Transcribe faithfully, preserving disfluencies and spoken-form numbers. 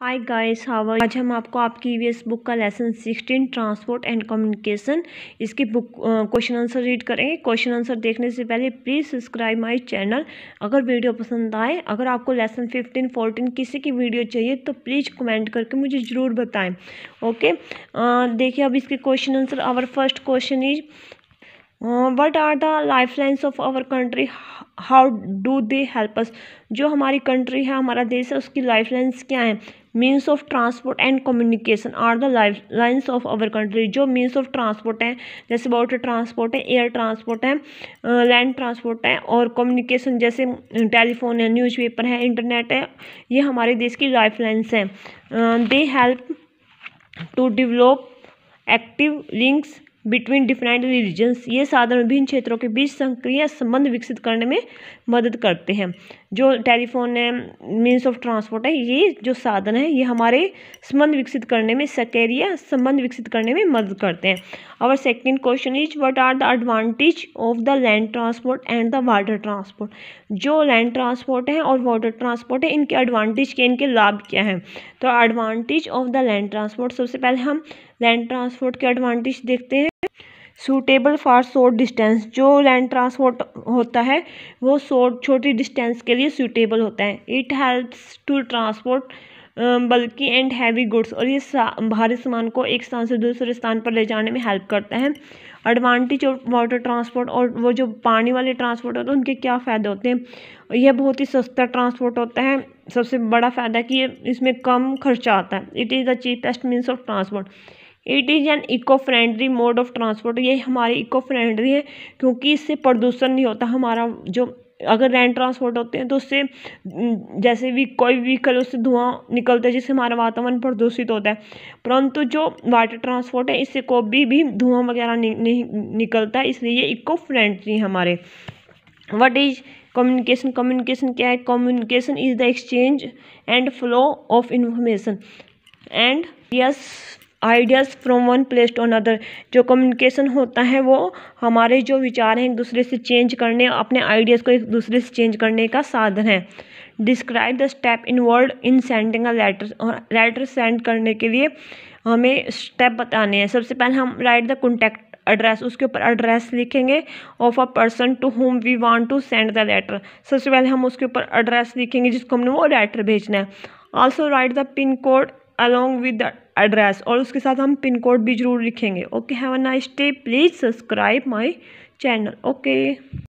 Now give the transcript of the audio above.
Hi guys, how are. आज हम आपको आपकी ई वी एस बुक का lesson sixteen transport and communication इसकी बुक क्वेश्चन आंसर रीड करेंगे। क्वेश्चन आंसर देखने से पहले प्लीज़ सब्सक्राइब माय चैनल। अगर वीडियो पसंद आए, अगर आपको लेसन फिफ्टीन फोर्टीन किसी की वीडियो चाहिए तो प्लीज़ कमेंट करके मुझे ज़रूर बताएं। ओके, देखिए अब इसके question answer. Our first question is what are the life lines of our country, how do they help us. जो हमारी कंट्री है, हमारा देश है, उसकी लाइफ लाइन्स क्या हैं। Means of transport and communication are the life lines of our country. जो मीन्स ऑफ ट्रांसपोर्ट है, जैसे वाटर ट्रांसपोर्ट है, एयर ट्रांसपोर्ट है, लैंड ट्रांसपोर्ट है, और कम्युनिकेशन जैसे टेलीफोन है, न्यूज़पेपर है, इंटरनेट है, ये हमारे देश की लाइफ लाइन्स हैं। They help to develop active links between different regions. ये साधन विभिन्न क्षेत्रों के बीच सक्रिय संबंध विकसित करने में मदद करते हैं। जो टेलीफोन है, मीन्स ऑफ ट्रांसपोर्ट है, ये जो साधन है ये हमारे संबंध विकसित करने में, सक्रिय संबंध विकसित करने में मदद करते हैं। और second question is what are the advantage of the land transport and the water transport. जो लैंड ट्रांसपोर्ट है और वाटर ट्रांसपोर्ट है, इनके एडवांटेज क्या, इनके लाभ क्या हैं। तो advantage of the land transport, सबसे पहले हम लैंड ट्रांसपोर्ट के एडवांटेज देखते हैं। Suitable for short distance. जो लैंड ट्रांसपोर्ट होता है वो शॉर्ट छोटी डिस्टेंस के लिए सूटेबल होता है। It helps to transport bulky and heavy goods. और ये भारी सामान को एक स्थान से दूसरे स्थान पर ले जाने में हेल्प करता है। एडवांटेज ऑफ वाटर ट्रांसपोर्ट, और वो जो पानी वाले ट्रांसपोर्ट होते हैं उनके क्या फ़ायदे होते हैं। यह बहुत ही सस्ता ट्रांसपोर्ट होता है। सबसे बड़ा फ़ायदा है कि ये इसमें कम खर्चा आता है। It is the cheapest means of transport. It is an eco friendly mode of transport. ये हमारी इको फ्रेंडली है क्योंकि इससे प्रदूषण नहीं होता। हमारा जो अगर लैंड ट्रांसपोर्ट होते हैं तो उससे जैसे भी कोई व्हीकल, उससे धुआं निकलता है जिससे हमारा वातावरण प्रदूषित होता है। परंतु जो वाटर ट्रांसपोर्ट है इससे कोई भी धुआं वगैरह नहीं, नहीं निकलता, इसलिए ये इको फ्रेंडली हमारे। What is communication. कम्युनिकेशन क्या है। Communication is the exchange and flow of information and yes ideas from one place to another. जो कम्युनिकेशन होता है वो हमारे जो विचार हैं एक दूसरे से चेंज करने, अपने आइडियाज़ को एक दूसरे से चेंज करने का साधन है। Describe the step involve in sending a letter. और लेटर सेंड करने के लिए हमें स्टेप बताने हैं। सबसे पहले हम राइट द कॉन्टैक्ट एड्रेस, उसके ऊपर एड्रेस लिखेंगे of a person to whom we want to send the letter. सबसे पहले हम उसके ऊपर एड्रेस लिखेंगे जिसको हमने वो लेटर भेजना है। Also write the pin code along with the address, और उसके साथ हम पिन कोड भी जरूर लिखेंगे। Okay, have a nice day. Please subscribe my channel. Okay.